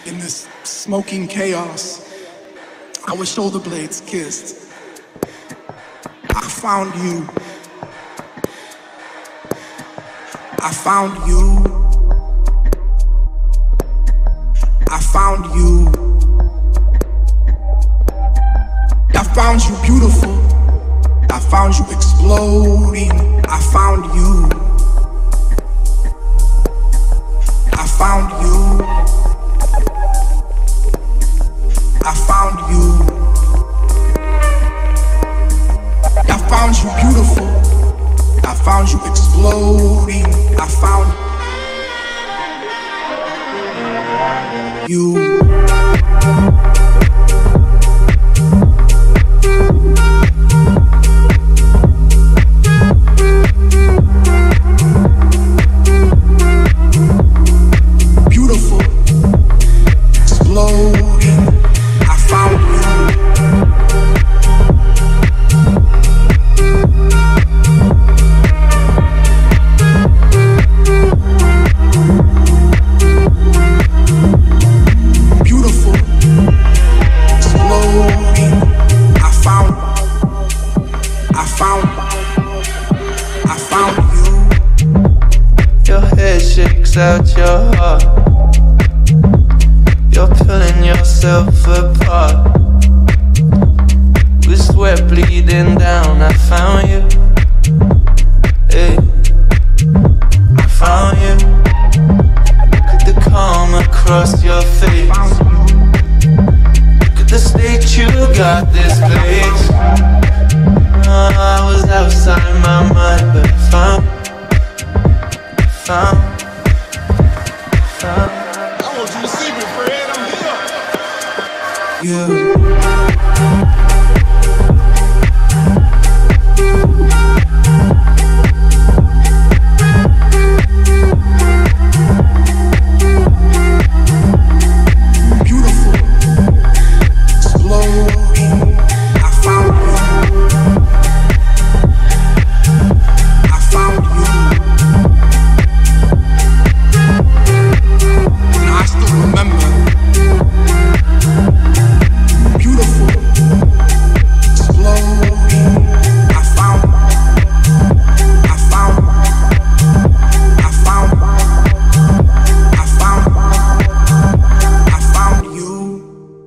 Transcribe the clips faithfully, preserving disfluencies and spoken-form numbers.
In this smoking chaos, our shoulder blades kissed. I found you. I found you. I found you. I found you beautiful. I found you exploding. I found you. I found you. I found you. I found you beautiful. I found you exploding. I found you. Beautiful, exploding. I found you. Beautiful, exploding. I found, I found, I found you. Your head shakes out your heart. You're pulling yourself apart. With sweat bleeding down, I found you. Hey, I found you. Look at the calm across your face. Look at the state you got this place. Oh, I was outside my mind, but I found, found, found. I want you to see me, Fred. I'm here. Yeah. Beautiful, exploding. I found you. I found you. And I still remember. Beautiful, exploding. I found, I found, I found, I found, I found you.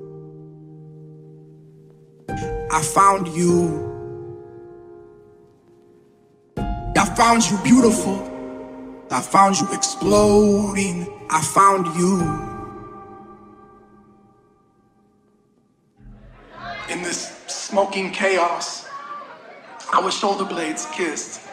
I found you. I found you beautiful. I found you exploding. I found you. In this smoking chaos, our shoulder blades kissed.